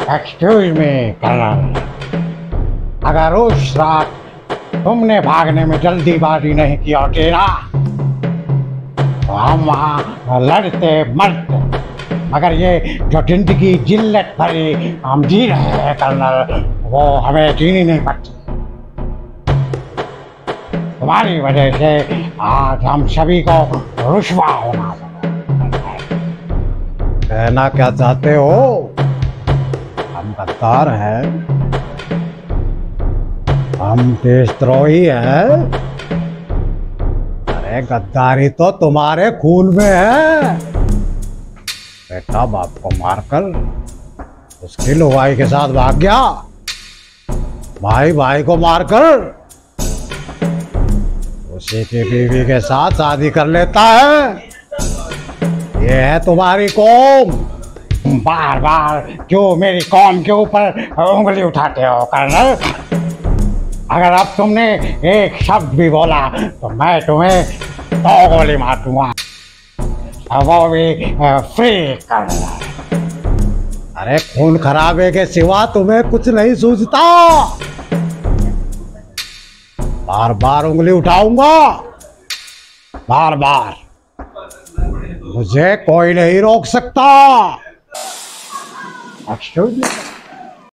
Excuse me colonel, अगर उस रात तुमने भागने में जल्दीबाजी नहीं की होती ना तो हम वहाँ लड़ते मरते, मगर ये जो जिंदगी जिल्लत भरी हम जी रहे हैं कर्नल, वो हमें जीनी नहीं पड़ती। तुम्हारी वजह से आज हम सभी को रुस्वा होना पड़ा। कहना क्या चाहते हो? हम गद्दार हैं, हम देशद्रोही हैं। अरे गद्दारी तो तुम्हारे खून में है। बेटा बाप को मारकर उसकी लुगाई के साथ भाग गया, भाई भाई को मारकर उसी की बीवी के साथ शादी कर लेता है। ये है तुम्हारी कौम। बार बार क्यों मेरी कौम के ऊपर उंगली उठाते हो कर्नल? अगर अब तुमने एक शब्द भी बोला तो मैं तुम्हें 2 गोली मार दूंगा, वो भी फ्री कर्नल। अरे खून खराबे के सिवा तुम्हें कुछ नहीं सूझता। बार बार उंगली उठाऊंगा, बार बार। मुझे कोई नहीं रोक सकता। एक्सक्यूज मी।